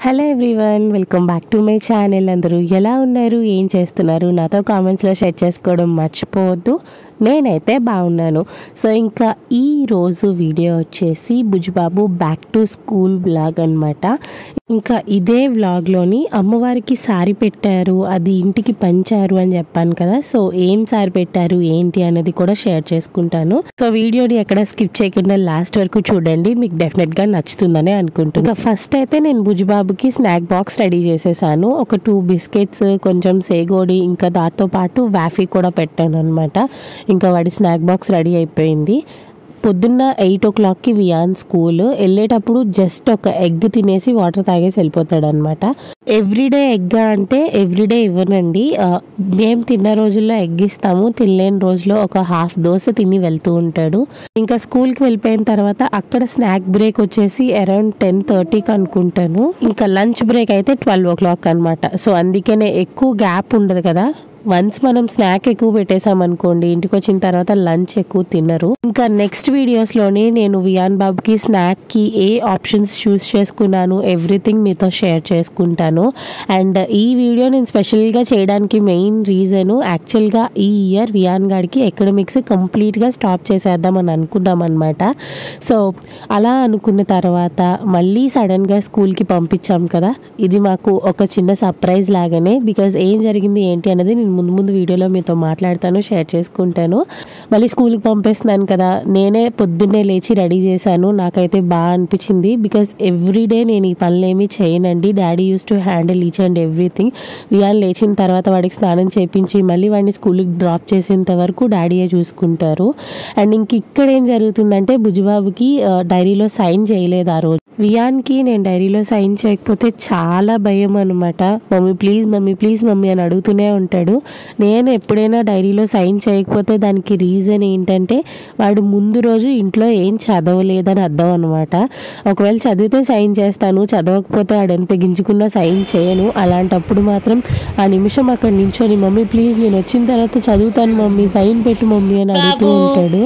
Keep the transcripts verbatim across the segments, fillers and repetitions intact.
Hello everyone, welcome back to my channel. అందరూ ఎలా ఉన్నారు, ఏం చేస్తున్నారు? నాతో కామెంట్స్లో షేర్ చేసుకోవడం మర్చిపోవద్దు. నేనైతే బాగున్నాను. సో ఇంకా ఈరోజు వీడియో వచ్చేసి Bujjibabu back to school vlog అనమాట. ఇంకా ఇదే వ్లాగ్లోని అమ్మవారికి సారీ పెట్టారు, అది ఇంటికి పంచారు అని చెప్పాను కదా. సో ఏం సారీ పెట్టారు ఏంటి అనేది కూడా షేర్ చేసుకుంటాను. సో వీడియోని ఎక్కడ స్కిప్ చేయకుండా లాస్ట్ వరకు చూడండి, మీకు డెఫినెట్గా నచ్చుతుందని అనుకుంటున్నాను. ఇంకా ఫస్ట్ అయితే నేను బుజ్జిబాబుకి స్నాక్ బాక్స్ రెడీ చేసేసాను. ఒక టూ బిస్కెట్స్, కొంచెం సేగోడి, ఇంకా దాంతో పాటు వ్యాఫీ కూడా పెట్టాను అనమాట. ఇంకా వాడి స్నాక్ బాక్స్ రెడీ అయిపోయింది. పొద్దున్న ఎయిట్ ఓ క్లాక్కి వియాన్ స్కూల్ వెళ్ళేటప్పుడు జస్ట్ ఒక ఎగ్ తినేసి వాటర్ తాగేసి వెళ్ళిపోతాడు అనమాట. ఎవ్రీడే ఎగ్ అంటే ఎవ్రీడే ఇవ్వనండి, మేము తిన్న రోజుల్లో ఎగ్ ఇస్తాము, తినలేని రోజులో ఒక హాఫ్ దోశ తిని వెళ్తూ ఉంటాడు. ఇంకా స్కూల్కి వెళ్ళిపోయిన తర్వాత అక్కడ స్నాక్ బ్రేక్ వచ్చేసి అరౌండ్ టెన్ థర్టీకి అనుకుంటాను. ఇంకా లంచ్ బ్రేక్ అయితే ట్వెల్వ్ ఓ క్లాక్ అనమాట. సో అందుకనే ఎక్కువ గ్యాప్ ఉండదు కదా. వన్స్ మనం స్నాక్ ఎక్కువ పెట్టేసామనుకోండి, ఇంటికి వచ్చిన తర్వాత లంచ్ ఎక్కువ తినరు. ఇంకా నెక్స్ట్ వీడియోస్లోనే నేను వియాన్ బాబుకి స్నాక్కి ఏ ఆప్షన్స్ చూస్ చేసుకున్నాను, ఎవ్రీథింగ్ మీతో షేర్ చేసుకుంటాను. అండ్ ఈ వీడియో నేను స్పెషల్గా చేయడానికి మెయిన్ రీజను, యాక్చువల్గా ఈ ఇయర్ వియాన్ గాడికి ఎకడమిక్స్ కంప్లీట్గా స్టాప్ చేసేద్దామని అనుకున్నాం అనమాట. సో అలా అనుకున్న తర్వాత మళ్ళీ సడన్గా స్కూల్కి పంపించాం కదా. ఇది మాకు ఒక చిన్న సర్ప్రైజ్ లాగానే, బికాజ్ ఏం జరిగింది ఏంటి అనేది నేను ముందు ముందు వీడియోలో మీతో మాట్లాడతాను, షేర్ చేసుకుంటాను. మళ్ళీ స్కూల్కి పంపిస్తున్నాను కదా, నేనే పొద్దున్నే లేచి రెడీ చేశాను. నాకైతే బాగా అనిపించింది, బికాజ్ ఎవ్రీడే నేను ఈ పనులేమీ చేయనండి. Daddy used to handle each and everything. Viaan లేచిన తర్వాత వాడికి స్నానం చేయించి మళ్ళీ వాడిని స్కూల్కి డ్రాప్ చేసేంత వరకు డాడీయే చూసుకుంటారు. అండ్ ఇంక ఇక్కడ ఏం జరుగుతుందంటే, బుజ్జిబాబుకి డైరీలో సైన్ చేయలేదు ఆ రోజు. వియాన్కి నేను డైరీలో సైన్ చేయకపోతే చాలా భయం అనమాట. Mummy please mummy please mummy అని అడుగుతూనే ఉంటాడు. నేను ఎప్పుడైనా డైరీలో సైన్ చేయకపోతే దానికి రీజన్ ఏంటంటే, వాడు ముందు రోజు ఇంట్లో ఏం చదవలేదని అర్థం అనమాట. ఒకవేళ చదివితే సైన్ చేస్తాను, చదవకపోతే వాడు ఎంత గింజుకున్నా సైన్ చేయను. అలాంటప్పుడు మాత్రం ఆ నిమిషం అక్కడ నించొని మమ్మీ ప్లీజ్ నేను వచ్చిన తర్వాత చదువుతాను మమ్మీ, సైన్ పెట్టు మమ్మీ అని అడుగుతూ ఉంటాడు.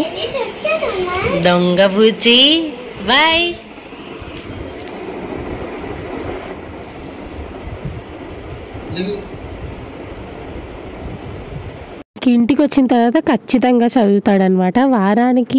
దొంగ బుజ్జి బాయ్. ఇంటికి వచ్చిన తర్వాత ఖచ్చితంగా చదువుతాడనమాట. వారానికి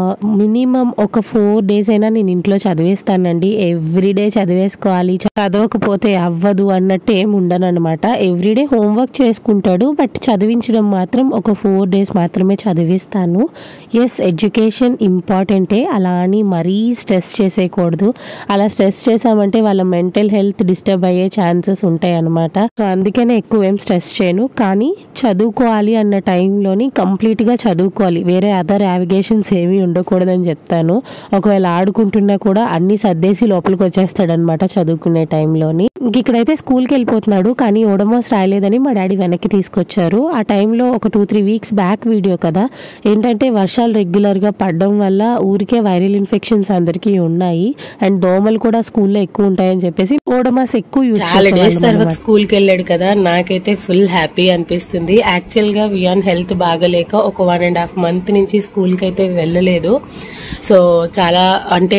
మినిమం ఒక ఫోర్ డేస్ అయినా నేను ఇంట్లో చదివేస్తానండి. ఎవ్రీడే చదివేసుకోవాలి, చదవకపోతే అవ్వదు అన్నట్టు ఏమి ఉండను అనమాట. ఎవ్రీడే హోంవర్క్ చేసుకుంటాడు, బట్ చదివించడం మాత్రం ఒక ఫోర్ డేస్ మాత్రమే చదివిస్తాను. ఎస్, ఎడ్యుకేషన్ ఇంపార్టెంటే, అలా అని మరీ స్ట్రెస్ చేసేయకూడదు. అలా స్ట్రెస్ చేసామంటే వాళ్ళ మెంటల్ హెల్త్ డిస్టర్బ్ అయ్యే ఛాన్సెస్ ఉంటాయి అనమాట. సో అందుకనే ఎక్కువ ఏం స్ట్రెస్ చేయను. కానీ చదువుకోవాలి అన్న టైంలోని కంప్లీట్గా చదువుకోవాలి, వేరే అదర్ యావిగేషన్స్ ఏమీ ఉండకూడదని చెప్తాను. ఒకవేళ ఆడుకుంటున్నా కూడా అన్ని సర్దేసి లోపలికి వచ్చేస్తాడనమాట చదువుకునే టైంలోని. ఇంక ఇక్కడైతే స్కూల్కి వెళ్ళిపోతున్నాడు, కానీ ఓడమోస్ రాయలేదని మా డాడీ వెనక్కి తీసుకొచ్చారు. ఆ టైంలో ఒక two three weeks back video కదా, ఏంటంటే వర్షాలు రెగ్యులర్గా పడడం వల్ల ఊరికే వైరల్ ఇన్ఫెక్షన్స్ అందరికీ ఉన్నాయి, అండ్ దోమలు కూడా స్కూల్లో ఎక్కువ ఉంటాయని చెప్పేసి ఓడమాస్ ఎక్కువ యూజ్ చేస్తారు. స్కూల్కి వెళ్ళాడు కదా, నాకైతే ఫుల్ హ్యాపీ అనిపిస్తుంది. యాక్చువల్ గా వియాన్ హెల్త్ బాగలేక ఒక వన్ అండ్ హాఫ్ మంత్ నుంచి స్కూల్కి అయితే వెళ్ళలేదు. సో చాలా అంటే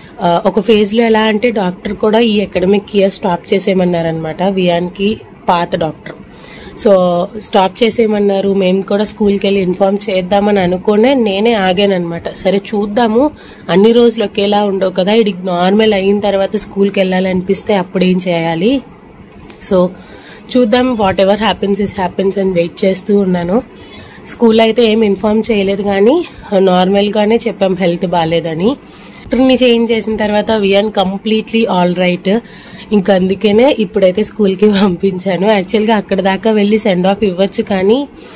ఒక ఫేజ్లో ఎలా అంటే డాక్టర్ కూడా ఈ అకాడమిక్ ఇయర్ స్టాప్ చేసేయమన్నారనమాట వియాన్కి, పాత డాక్టర్. So stop చేసేయమన్నారు. మేము కూడా స్కూల్కి వెళ్ళి ఇన్ఫార్మ్ చేద్దామని అనుకునే నేనే ఆగాను అనమాట. సరే చూద్దాము, అన్ని రోజులు ఒకేలా ఉండవు కదా, ఇది నార్మల్ అయిన తర్వాత స్కూల్కి వెళ్ళాలనిపిస్తే అప్పుడు ఏం చేయాలి, సో చూద్దాం, whatever happens is happens అని వెయిట్ చేస్తూ ఉన్నాను. స్కూల్లో అయితే ఏం ఇన్ఫార్మ్ చేయలేదు, కానీ నార్మల్గానే చెప్పాం హెల్త్ బాగాలేదని. డాక్టర్ని చేంజ్ చేసిన తర్వాత వియాన్ కంప్లీట్లీ ఆల్ రైట్. ఇంకా అందుకనే ఇప్పుడైతే స్కూల్కి పంపించాను. యాక్చువల్గా అక్కడ దాకా వెళ్ళి సెండ్ ఆఫ్ ఇవ్వచ్చు, కానీ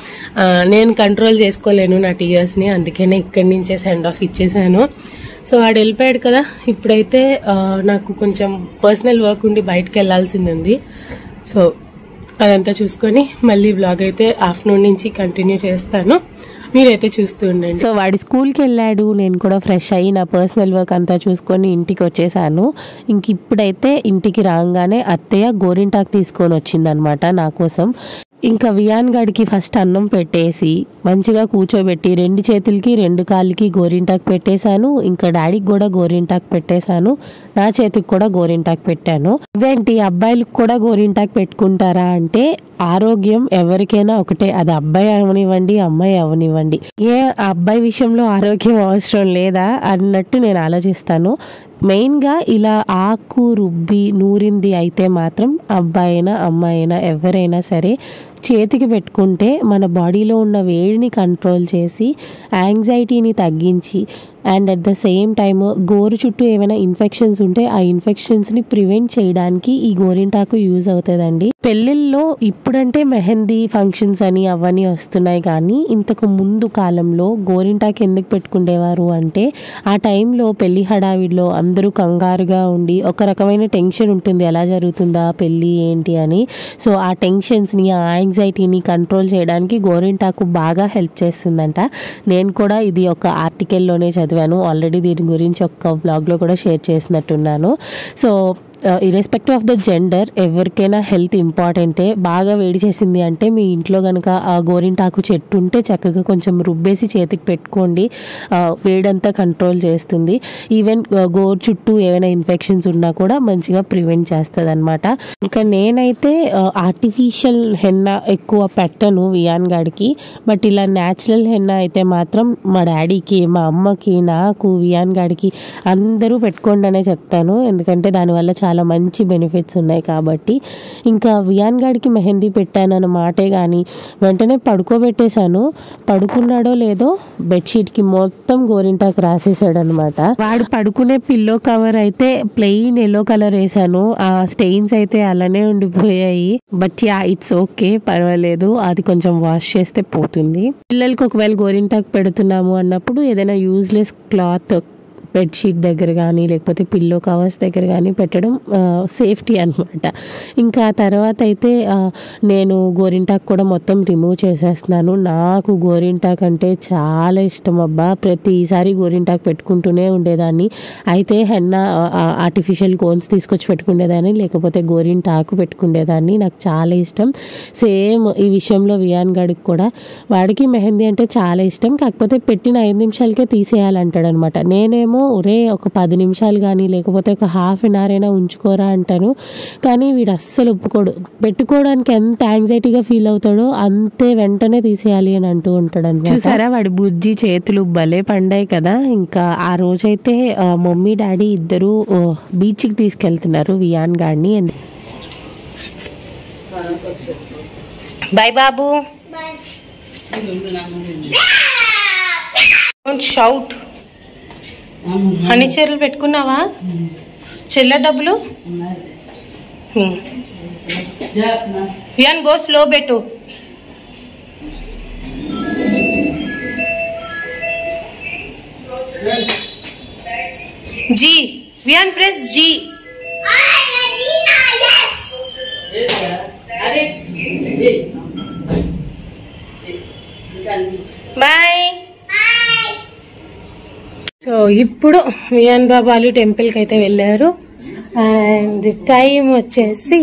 నేను కంట్రోల్ చేసుకోలేను నా టీయర్స్ని, అందుకనే ఇక్కడి నుంచే సెండ్ ఆఫ్ ఇచ్చేసాను. సో వాడు వెళ్ళిపోయాడు కదా. ఇప్పుడైతే నాకు కొంచెం పర్సనల్ వర్క్ ఉండి బయటకు వెళ్ళాల్సింది ఉంది. సో అదంతా చూసుకొని మళ్ళీ వ్లాగ్ అయితే ఆఫ్టర్నూన్ నుంచి కంటిన్యూ చేస్తాను, మీరైతే చూస్తూ ఉండండి. సో వాడి స్కూల్కి వెళ్ళాడు, నేను కూడా ఫ్రెష్ అయ్యి నా పర్సనల్ వర్క్ అంతా చూసుకొని ఇంటికి వచ్చేసాను. ఇంక ఇప్పుడైతే ఇంటికి రాగానే అత్తయ్య గోరింటాకు తీసుకొని వచ్చిందనమాట నా కోసం. ఇంకా వియాన్ గడికి ఫస్ట్ అన్నం పెట్టేసి మంచిగా కూర్చోబెట్టి రెండు చేతులకి రెండు కాళ్ళకి గోరింటాకు పెట్టేశాను. ఇంకా డాడీకి కూడా గోరింటాకు పెట్టేశాను. నా చేతికి కూడా గోరింటాకు పెట్టాను. ఇదేంటి అబ్బాయిలకు కూడా గోరింటాకు పెట్టుకుంటారా అంటే ఆరోగ్యం ఎవరికైనా ఒకటే, అది అబ్బాయి అవనివ్వండి అమ్మాయి అవనివ్వండి. ఏ అబ్బాయి విషయంలో ఆరోగ్యం అవసరం లేదా అన్నట్టు నేను ఆలోచిస్తాను. మెయిన్గా ఇలా ఆకు రుబ్బి నూరింది అయితే మాత్రం అబ్బాయి అయినా అమ్మాయి అయినా ఎవరైనా సరే చేతికి పెట్టుకుంటే మన బాడీలో ఉన్న వేడిని కంట్రోల్ చేసి యాంగ్జైటీని తగ్గించి and at the same time గోరు చుట్టూ ఏమైనా ఇన్ఫెక్షన్స్ ఉంటే ఆ ఇన్ఫెక్షన్స్ని ప్రివెంట్ చేయడానికి ఈ గోరింటాకు యూజ్ అవుతుందండి. పెళ్ళిళ్ళలో ఇప్పుడంటే మెహందీ ఫంక్షన్స్ అని అవన్నీ వస్తున్నాయి, కానీ ఇంతకు ముందు కాలంలో గోరింటాకు ఎందుకు పెట్టుకునేవారు అంటే ఆ టైంలో పెళ్లి హడావిడిలో అందరూ కంగారుగా ఉండి ఒక రకమైన టెన్షన్ ఉంటుంది, ఎలా జరుగుతుందా పెళ్ళి ఏంటి అని. సో ఆ టెన్షన్స్ని ఆ యాంగ్జైటీని కంట్రోల్ చేయడానికి గోరింటాకు బాగా హెల్ప్ చేస్తుందంట. నేను కూడా ఇది ఒక ఆర్టికల్లోనే చదివాను, ఆల్రెడీ దీని గురించి ఒక బ్లాగ్లో కూడా షేర్ చేసినట్టున్నాను. So irrespective of the gender ఎవరికైనా హెల్త్ ఇంపార్టెంటే. బాగా వేడి చేసింది అంటే మీ ఇంట్లో కనుక ఆ గోరింటాకు చెట్టు ఉంటే చక్కగా కొంచెం రుబ్బేసి చేతికి పెట్టుకోండి, వేడంతా కంట్రోల్ చేస్తుంది. ఈవెన్ గోరు చుట్టూ ఏమైనా ఇన్ఫెక్షన్స్ ఉన్నా కూడా మంచిగా ప్రివెంట్ చేస్తుంది అనమాట. ఇంకా నేనైతే ఆర్టిఫిషియల్ హెన్నా ఎక్కువ పెట్టను వియాన్ గాడికి, బట్ ఇలా న్యాచురల్ హెన్నా అయితే మాత్రం మా డాడీకి మా అమ్మకి నాకు వియాన్ గాడికి అందరూ పెట్టుకోండి అనే చెప్తాను, ఎందుకంటే దానివల్ల చాలా మంచి బెనిఫిట్స్ ఉన్నాయి కాబట్టి. ఇంకా వియాన్ గాడికి మెహందీ పెట్టానన్న మాటే కానీ వెంటనే పడుకోబెట్టేశాను. పడుకున్నాడో లేదో బెడ్షీట్కి మొత్తం గోరింటాకు రాసేసాడు అనమాట. వాడు పడుకునే పిల్లో కవర్ అయితే ప్లెయిన్ ఎల్లో కలర్ వేసాను, ఆ స్టెయిన్స్ అయితే అలానే ఉండిపోయాయి. బట్ యా ఇట్స్ ఓకే, పర్వాలేదు, అది కొంచెం వాష్ చేస్తే పోతుంది. పిల్లలకి ఒకవేళ గోరింటాకు పెడుతున్నాము అన్నప్పుడు ఏదైనా యూజ్లెస్ క్లాత్ బెడ్షీట్ దగ్గర కానీ లేకపోతే పిల్లో కవర్స్ దగ్గర కానీ పెట్టడం సేఫ్టీ అనమాట. ఇంకా తర్వాత అయితే నేను గోరింటాకు కూడా మొత్తం రిమూవ్ చేసేస్తున్నాను. నాకు గోరింటాకు అంటే చాలా ఇష్టం అబ్బా, ప్రతిసారి గోరింటాకు పెట్టుకుంటూనే ఉండేదాన్ని. అయితే హెన్నా ఆర్టిఫిషియల్ కోన్స్ తీసుకొచ్చి పెట్టుకునేదాన్ని, లేకపోతే గోరింటాకు పెట్టుకునేదాన్ని. నాకు చాలా ఇష్టం. సేమ్ ఈ విషయంలో వియాన్ గడికి కూడా, వాడికి మెహందీ అంటే చాలా ఇష్టం, కాకపోతే పెట్టిన ఐదు నిమిషాలకే తీసేయాలంటాడు అనమాట. నేనేమో ఒరే ఒక పది నిమిషాలు కానీ లేకపోతే ఒక హాఫ్ అన్ అవర్ అయినా ఉంచుకోరా అంటాను, కానీ వీడు అస్సలు ఒప్పుకోడు. పెట్టుకోవడానికి ఎంత యాంగ్జైటీగా ఫీల్ అవుతాడో అంతే వెంటనే తీసేయాలి అని అంటూ ఉంటాడు అనమాట. చూసారా వాడి బుజ్జి చేతులు భలే పండాయి కదా. ఇంకా ఆ రోజైతే మమ్మీ డాడీ ఇద్దరు బీచ్కి తీసుకెళ్తున్నారు వియాన్ గాడిని. బాయ్ బాబు, షౌట్. అన్ని చీరలు పెట్టుకున్నావా? చెల్ల డబ్బులు వియాన్ గో స్లో పెట్టు. జీ వియాన్ ప్రెస్ జీ. బాయ్. సో ఇప్పుడు వియాన్ బాబాలు టెంపుల్కి అయితే వెళ్ళారు. అండ్ టైం వచ్చేసి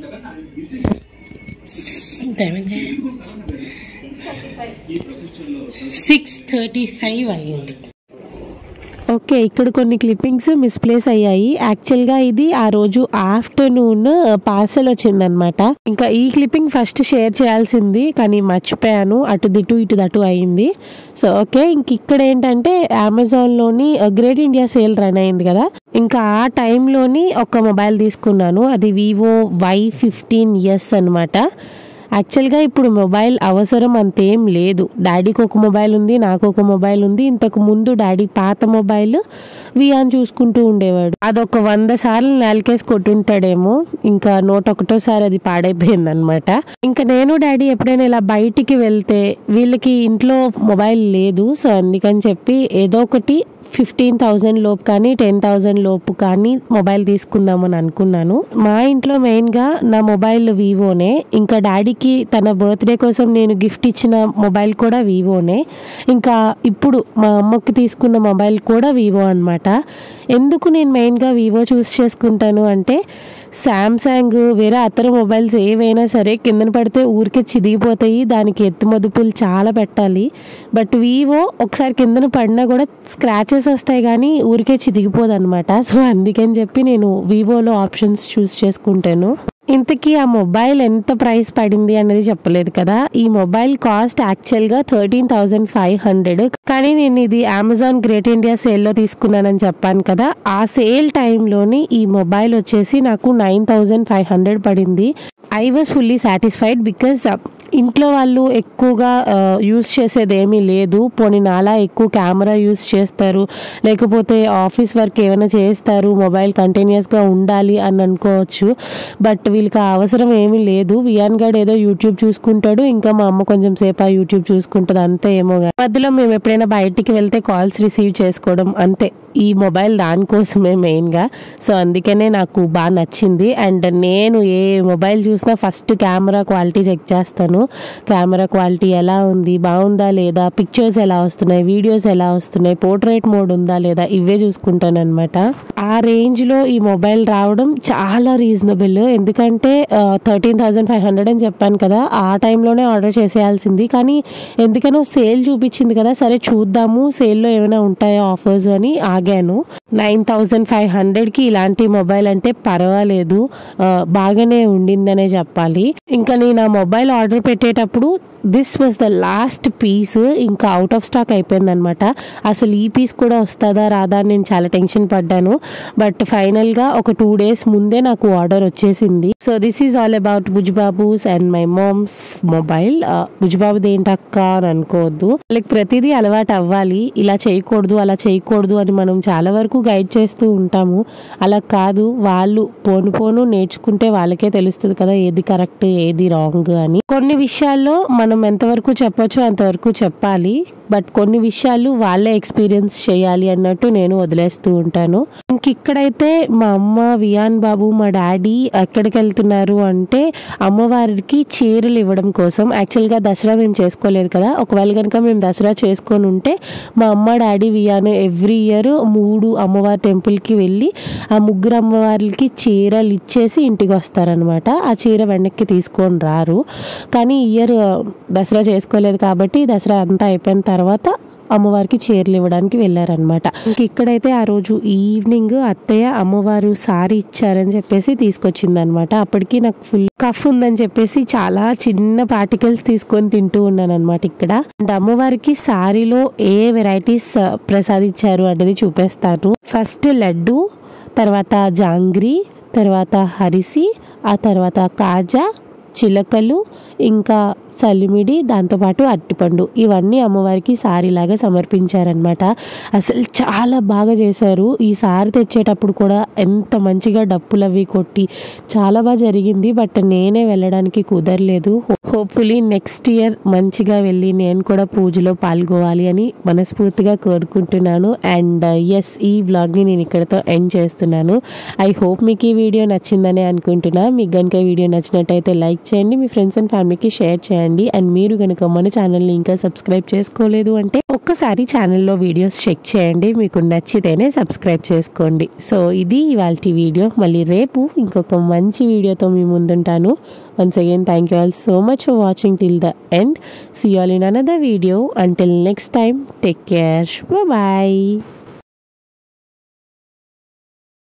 సిక్స్ థర్టీ ఫైవ్ అయ్యింది. ఓకే, ఇక్కడ కొన్ని క్లిప్పింగ్స్ మిస్ప్లేస్ అయ్యాయి. యాక్చువల్గా ఇది ఆ రోజు ఆఫ్టర్నూన్ పార్సల్ వచ్చిందనమాట. ఇంకా ఈ క్లిప్పింగ్ ఫస్ట్ షేర్ చేయాల్సింది కానీ మర్చిపోయాను, అటు దిటు ఇటు దటు అయింది. సో ఓకే, ఇంక ఇక్కడ ఏంటంటే అమెజాన్లోని గ్రేట్ ఇండియా సేల్ రన్ అయింది కదా, ఇంకా ఆ టైంలోని ఒక మొబైల్ తీసుకున్నాను. అది వివో వై ఫిఫ్టీన్ ఎస్ అనమాట. యాక్చువల్గా ఇప్పుడు మొబైల్ అవసరం అంతేం లేదు. డాడీకి ఒక మొబైల్ ఉంది, నాకు ఒక మొబైల్ ఉంది. ఇంతకు ముందు డాడీ పాత మొబైల్ వియాన్ చూసుకుంటూ ఉండేవాడు. అదొక వంద సార్లు నేలకేసి కొట్టుంటాడేమో, ఇంకా నూట ఒకటోసారి అది పాడైపోయింది అనమాట. ఇంకా నేను డాడీ ఎప్పుడైనా ఇలా బయటికి వెళ్తే వీళ్ళకి ఇంట్లో మొబైల్ లేదు, సో అందుకని చెప్పి ఏదో ఒకటి ఫిఫ్టీన్ థౌజండ్ లోపు కానీ టెన్ థౌజండ్ లోపు కానీ మొబైల్ తీసుకుందామని అనుకున్నాను. మా ఇంట్లో మెయిన్గా నా మొబైల్ వివోనే. ఇంకా డాడీకి తన బర్త్డే కోసం నేను గిఫ్ట్ ఇచ్చిన మొబైల్ కూడా వివోనే. ఇంకా ఇప్పుడు మా అమ్మకి తీసుకున్న మొబైల్ కూడా వివో అనమాట. ఎందుకు నేను మెయిన్గా వివో చూస్ చేసుకుంటాను అంటే శాంసంగ్ వేరే అతర మొబైల్స్ ఏవైనా సరే కిందన పడితే ఊరికే చిదిగిపోతాయి, దానికి ఎత్తు మదుపులు చాలా పెట్టాలి. బట్ వివో ఒకసారి కిందన పడినా కూడా స్క్రాచెస్ వస్తాయి కానీ ఊరికే చిదిగిపోదు అనమాట. సో అందుకని చెప్పి నేను వివోలో ఆప్షన్స్ చూస్ చేసుకుంటాను. ఇంతకీ ఆ మొబైల్ ఎంత ప్రైస్ పడింది అనేది చెప్పలేదు కదా. ఈ మొబైల్ కాస్ట్ యాక్చువల్గా థర్టీన్ థౌజండ్ ఫైవ్ హండ్రెడ్ కానీ నేను ఇది అమెజాన్ గ్రేట్ ఇండియా సేల్లో తీసుకున్నానని చెప్పాను కదా. ఆ సేల్ టైంలోని ఈ మొబైల్ వచ్చేసి నాకు నైన్ థౌజండ్ ఫైవ్ హండ్రెడ్ పడింది. I was fully satisfied because ఇంట్లో వాళ్ళు ఎక్కువగా యూస్ చేసేది ఏమీ లేదు. పోనీ నాలా ఎక్కువ కెమెరా యూస్ చేస్తారు, లేకపోతే ఆఫీస్ వర్క్ ఏమైనా చేస్తారు, మొబైల్ కంటిన్యూస్గా ఉండాలి అని అనుకోవచ్చు. బట్ వీళ్ళకి ఆ అవసరం ఏమీ లేదు. వియాన్ గడ్ ఏదో యూట్యూబ్ చూసుకుంటాడు, ఇంకా మా అమ్మ కొంచెం సేపు ఆ యూట్యూబ్ చూసుకుంటుంది, అంతే. ఏమో మధ్యలో మేము ఎప్పుడైనా బయటికి వెళ్తే కాల్స్ రిసీవ్ చేసుకోవడం, అంతే. ఈ మొబైల్ దానికోసమే మెయిన్గా. సో అందుకనే నాకు బాగా నచ్చింది. అండ్ నేను ఏ మొబైల్ చూసినా ఫస్ట్ కెమెరా క్వాలిటీ చెక్ చేస్తాను. కెమెరా క్వాలిటీ ఎలా ఉంది, బాగుందా లేదా, పిక్చర్స్ ఎలా వస్తున్నాయి, వీడియోస్ ఎలా వస్తున్నాయి, పోర్ట్రేట్ మోడ్ ఉందా లేదా, ఇవే చూసుకుంటాను అనమాట. ఆ రేంజ్లో ఈ మొబైల్ రావడం చాలా రీజనబుల్. ఎందుకంటే థర్టీన్ థౌజండ్ ఫైవ్ హండ్రెడ్ అని చెప్పాను కదా, ఆ టైంలోనే ఆర్డర్ చేసేయాల్సింది. కానీ ఎందుకనో సేల్ చూపించింది కదా, సరే చూద్దాము సేల్లో ఏమైనా ఉంటాయో ఆఫర్స్ అని ఆగాను. నైన్ థౌజండ్ ఫైవ్ హండ్రెడ్కి ఇలాంటి మొబైల్ అంటే పర్వాలేదు, బాగానే ఉండిందనే చెప్పాలి. ఇంకా నేను ఆ మొబైల్ ఆర్డర్ పెట్టేటప్పుడు this was the last piece, ఇంకా అవుట్ ఆఫ్ స్టాక్ అయిపోయింది అనమాట. అసలు ఈ పీస్ కూడా వస్తుందా రాదా అని నేను చాలా టెన్షన్ పడ్డాను. బట్ ఫైనల్గా ఒక టూ డేస్ ముందే నాకు ఆర్డర్ వచ్చేసింది. So this is all about Bujjibabu's and my mom's mobile. బుజ్బాబుది ఏంటక్క అని అనుకోవద్దు, లైక్ ప్రతిదీ అలవాటు అవ్వాలి. ఇలా చేయకూడదు అలా చేయకూడదు అని మనం చాలా వరకు గైడ్ చేస్తూ ఉంటాము. అలా కాదు, వాళ్ళు పోను పోను నేర్చుకుంటే వాళ్ళకే తెలుస్తుంది కదా ఏది కరెక్ట్ ఏది రాంగ్ అని. కొన్ని విషయాల్లో మనం ఎంతవరకు చెప్పొచ్చో అంతవరకు చెప్పాలి, బట్ కొన్ని విషయాలు వాళ్ళే ఎక్స్పీరియన్స్ చేయాలి అన్నట్టు నేను వదిలేస్తూ ఉంటాను. ఇంక ఇక్కడైతే మా అమ్మ, వియాన్ బాబు, మా డాడీ ఎక్కడికి వెళ్తున్నారు అంటే అమ్మవారికి చీరలు ఇవ్వడం కోసం. యాక్చువల్గా దసరా మేము చేసుకోలేదు కదా, ఒకవేళ కనుక మేము దసరా చేసుకొని ఉంటే మా అమ్మ, డాడీ, వియాన్ ఎవ్రీ ఇయర్ మూడు అమ్మవారి టెంపుల్కి వెళ్ళి ఆ ముగ్గురు అమ్మవారికి చీరలు ఇచ్చేసి ఇంటికి వస్తారనమాట. ఆ చీర వెనక్కి తీసుకొని రారు. కానీ ఇయర్ దసరా చేసుకోలేదు కాబట్టి దసరా అంతా అయిపోయిన తర్వాత అమ్మవారికి చీరలు ఇవ్వడానికి వెళ్ళారనమాట. ఇంక ఇక్కడైతే ఆ రోజు ఈవినింగ్ అత్తయ్య అమ్మవారు సారీ ఇచ్చారని చెప్పేసి తీసుకొచ్చింది అనమాట. అప్పటికి నాకు ఫుల్ కఫ్ ఉందని చెప్పేసి చాలా చిన్న పార్టికల్స్ తీసుకొని తింటూ ఉన్నాను అనమాట ఇక్కడ. అండ్ అమ్మవారికి సారీలో ఏ వెరైటీస్ ప్రసాదించారు అనేది చూపిస్తాను. ఫస్ట్ లడ్డు, తర్వాత జాంగ్రీ, తర్వాత హరిసి, ఆ తర్వాత కాజా, చిలకలు, ఇంకా సలిమిడి, దాంతోపాటు అట్టిపండు, ఇవన్నీ అమ్మవారికి సారీలాగా సమర్పించారనమాట. అసలు చాలా బాగా చేశారు. ఈ సారీ తెచ్చేటప్పుడు కూడా ఎంత మంచిగా డప్పులు అవి కొట్టి చాలా బాగా జరిగింది. బట్ నేనే వెళ్ళడానికి కుదరలేదు. హోప్ఫుల్లీ నెక్స్ట్ ఇయర్ మంచిగా వెళ్ళి నేను కూడా పూజలో పాల్గొవాలి అని మనస్ఫూర్తిగా కోరుకుంటున్నాను. అండ్ ఎస్, ఈ వ్లాగ్ని నేను ఇక్కడతో ఎండ్ చేస్తున్నాను. ఐ హోప్ మీకు ఈ వీడియో నచ్చిందని అనుకుంటున్నా. మీకు కనుక ఈ వీడియో నచ్చినట్టయితే లైక్ చేయండి, మీ ఫ్రెండ్స్ అండ్ ఫ్యామిలీకి షేర్ చేయండి. అండ్ మీరు కనుక మన ఛానల్ని ఇంకా సబ్స్క్రైబ్ చేసుకోలేదు అంటే ఒక్కసారి ఛానల్లో వీడియోస్ చెక్ చేయండి, మీకు నచ్చితేనే సబ్స్క్రైబ్ చేసుకోండి. సో ఇది ఇవాల్టి వీడియో. మళ్ళీ రేపు ఇంకొక మంచి వీడియోతో మీ ముందుంటాను. Once again thank you all so much for watching till the end. See you all in another video. Until next time, take care, bye.